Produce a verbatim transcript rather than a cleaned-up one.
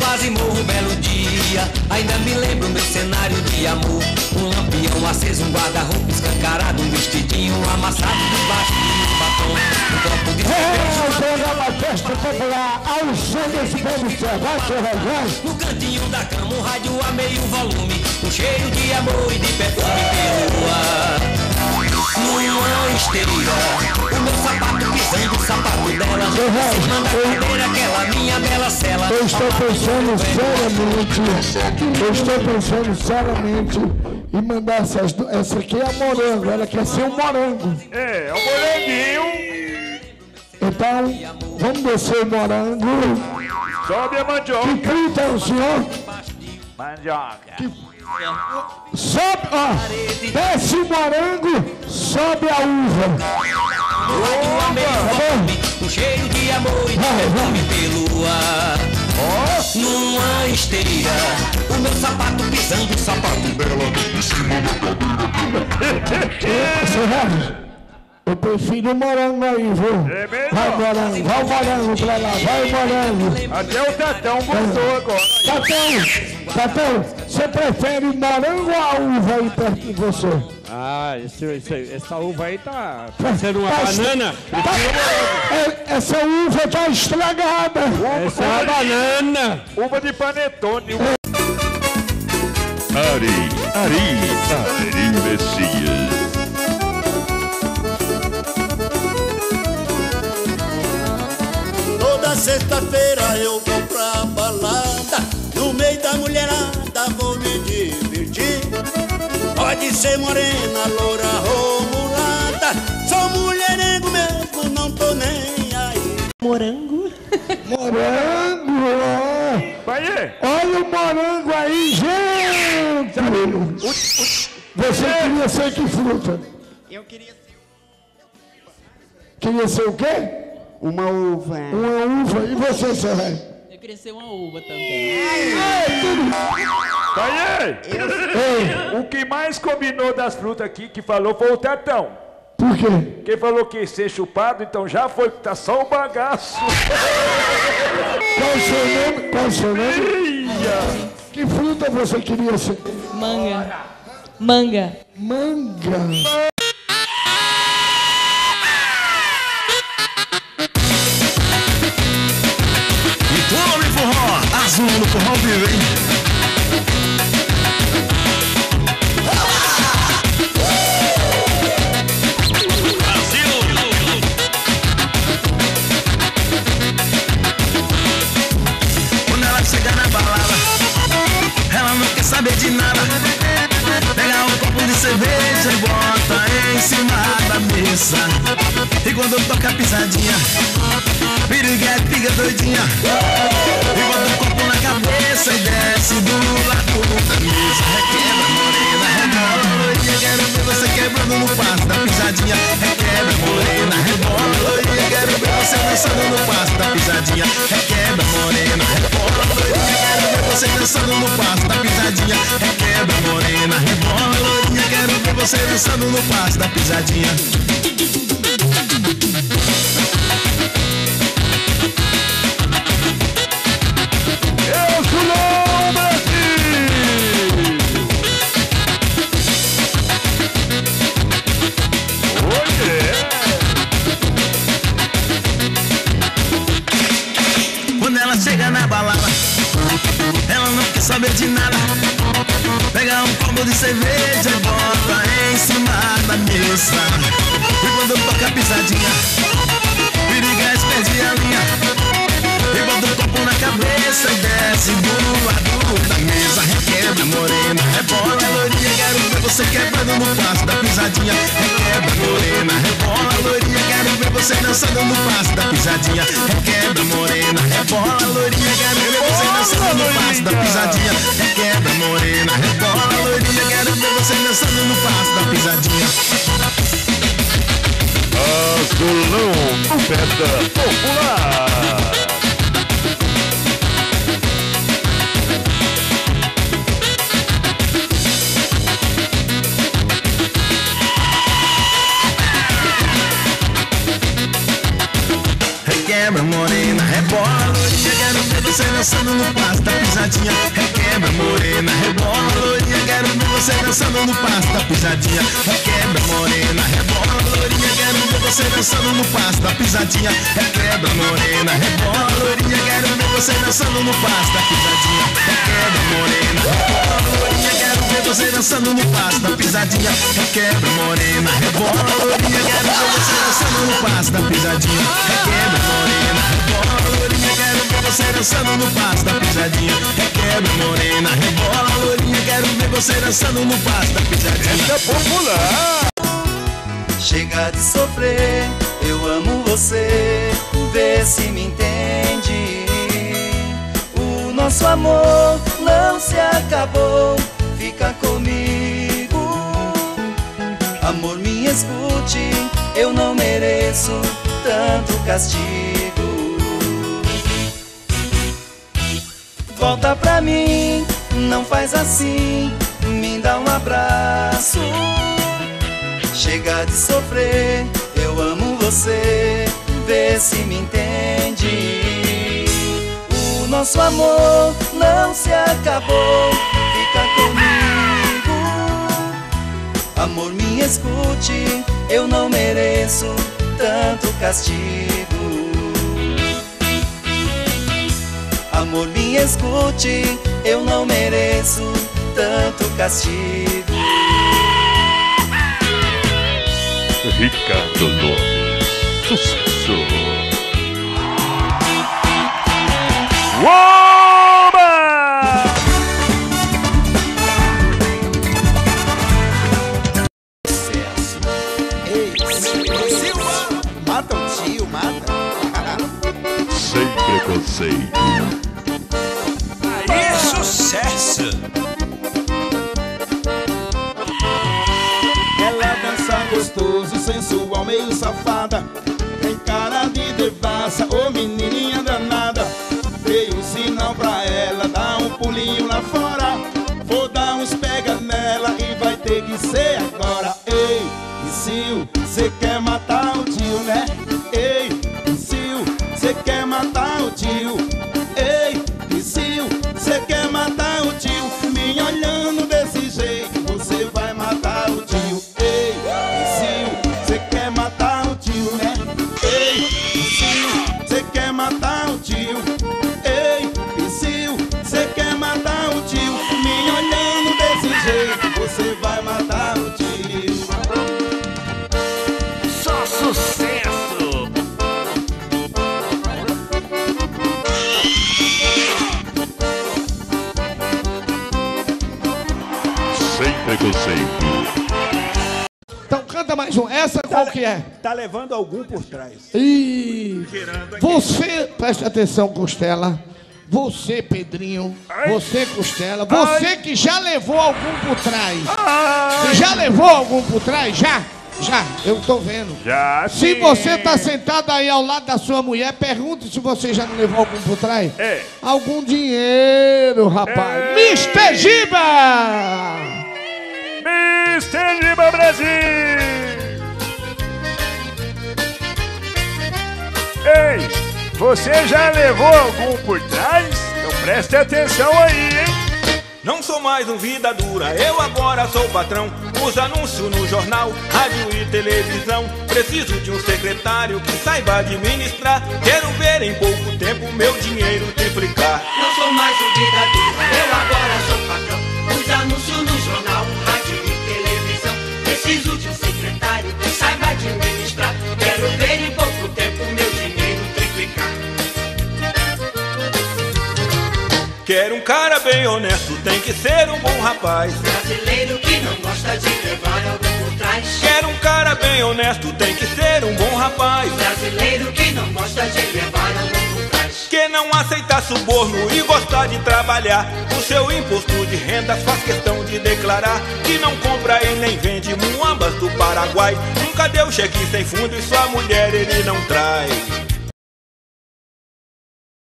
quase morro um belo dia. Ainda me lembro meu cenário de amor. Um lampião aceso, um guarda-roupa escancarado, um vestidinho amassado debaixo de um batom. Um copo de cerveja. É o programa Festa Popular ao som desse produtor. Vai, seu Rogério. No cantinho da cama, um rádio a meio volume, um cheiro de amor e de perfume pelo ar. Numa esteira, o meu sapato pisando o sapato dela. Manda a cadeira, aquela minha bela cela. Eu estou pensando seriamente, eu estou pensando seriamente em mandar essas duas. Essa aqui é a morango, ela quer ser um morango. É, é um moranguinho. Então, vamos descer o morango. Sobe a mandioca. Que fruta é o senhor? Mandioca. Que... Sobe, ó, desce o morango, sobe a uva. Tá um cheiro de amor e de perfume pelo ar. Oh. Numa esteira, o meu sapato pisando o sapato dela em cima da cadeira. Eu prefiro o morango aí, viu? É mesmo? Vai morango, vai o morango pra lá, vai morango. Até o Tatão gostou agora. Tatão, Tatão, você prefere morango ou a uva aí perto de você? Ah, esse, esse, essa uva aí tá parecendo uma tá banana. Tá, é, essa uva tá estragada. Uva, essa é uma banana. Uva de panetone. Ari, Ari, Ari Messias. Toda sexta-feira eu vou pra balada, no meio da mulherada vou me divertir. Pode ser morena, loura ou mulata, sou mulherengo mesmo, não tô nem aí. Morango? Morango, ó. Vai. Olha o morango aí, gente. Você queria ser que fruta? Eu queria ser... Queria ser o quê? Uma uva. Uma uva. E você, Serré? Eu queria ser uma uva também. Vai. Ei. O que mais combinou das frutas aqui que falou foi o Tatão. Por quê? Quem falou que ia ser chupado, então já foi, tá só o bagaço. Qual o seu nome? Qual o seu nome? Ia. Que fruta você queria ser? Manga. Manga. Manga. Azul no forró vivo, hein? Brasil! Quando ela chega na balada, ela não quer saber de nada. Pega um copo de cerveja e bota em cima da mesa. E quando toca a pisadinha, piriguete fica doidinha. E bota o copo na cabeça e desce do lado da mesa. Requebra, morena, rebola, loirinha. Quero ver você quebrando no passo da pisadinha. Requebra, morena, rebola, loirinha. Quero ver você dançando no passo da pisadinha. Requebra, morena, rebola, loirinha. Quero ver você dançando no passo da pisadinha. Requebra, morena, rebola, loirinha. Quero ver você dançando no passo da pisadinha. Chega na balada, ela não quer saber de nada. Pega um copo de cerveja e bota em cima da mesa. E quando toca a pisadinha, piriguete perde a linha. E bota o copo na cabeça e desce do lado da mesa. Requebra, morena, rebola, loirinha. Quero ver você quebrando no passo da pisadinha. Requebra, morena, rebola, loirinha. Quero ver você dançando no passo da pisadinha. Requebra, morena, rebola, loirinha. Quero ver você dançando no passo da pisadinha. Requebra, morena, rebola, loirinha. Quero ver você dançando no passo da pisadinha. Azulão, Festa Popular. Requebra, morena, rebola, loirinha. Quero ver você dançando no passo da pisadinha. Requebra morena, rebola loirinha, quero ver você dançando no passo da pisadinha. Requebra morena, rebola loirinha, quero ver você dançando no passo da pisadinha. Requebra morena, rebola loirinha, quero ver você dançando no passo da pisadinha. Requebra morena, rebola loirinha, quero ver você dançando no passo da pisadinha. Requebra morena, rebola loirinha, quero ver você dançando no passo da pisadinha. Requebra morena, rebola loirinha, quero ver você dançando no passo da pisadinha. Requebra morena, rebola loirinha, quero ver você dançando no passo da pisadinha. Essa é popular. Chega de sofrer, eu amo você, vê se me entende. O nosso amor não se acabou, fica comigo. Amor, me escute, eu não mereço tanto castigo. Volta pra mim, não faz assim, me dá um abraço. Chega de sofrer, eu amo você, vê se me entende. O nosso amor não se acabou, fica comigo. Amor, me escute, eu não mereço tanto castigo. Amor, me escute, eu não mereço tanto castigo. Ricardo Nunes, sucesso. Oba! Ei, Silva! Mata o tio, mata. Sem preconceito. Aí, sucesso! Ela dança gostoso, sensual, meio safada. Tem cara de devassa, ô menininha danada. Dei um sinal pra ela, dá um pulinho lá fora. Vou dar uns pega nela e vai ter que ser agora. Ei, Sil, cê quer matar o tio, né? Ei, Sil, cê quer matar o tio. Ei, Sil, cê quer matar o tio. Me olhando desse jeito, você vai matar o tio. Ei, Sil, cê quer matar o tio, né? Ei, Sil, cê quer matar o tio. Ei, Sil, cê quer matar o tio. Me olhando desse jeito, você vai matar o tio. Só sucesso. Sem preconceito. Então canta mais um. Essa qual que é? Tá levando algum por trás. Ih, você, preste atenção, Costela. Você, Pedrinho. Você, Costela. Você que já levou algum por trás. Você já levou algum por trás? Já? Já, eu tô vendo. Já Se sim. você tá sentado aí ao lado da sua mulher, pergunte se você já não levou algum por trás. É. Algum dinheiro, rapaz. É. mister Giba! mister Giba Brasil! Ei, você já levou algum por trás? Então preste atenção aí, hein? Não sou mais um vida dura, eu agora sou patrão. Uso anúncio no jornal, rádio e televisão. Preciso de um secretário que saiba administrar. Quero ver em pouco tempo meu dinheiro triplicar. Não sou mais um vida dura, eu agora sou patrão. Uso anúncio no jornal, rádio e televisão. Preciso de um secretário que saiba administrar. Quero ver em pouco tempo meu dinheiro triplicar. Quero um cara bem honesto, tem que ser um bom rapaz. Brasileiro que não gosta de levar algum por trás. Quero um cara bem honesto, tem que ser um bom rapaz. Brasileiro que não gosta de levar algum por trás. Que não aceita suborno e gosta de trabalhar. O seu imposto de renda faz questão de declarar. Que não compra e nem vende muambas do Paraguai. Nunca deu cheque sem fundo e sua mulher ele não traz.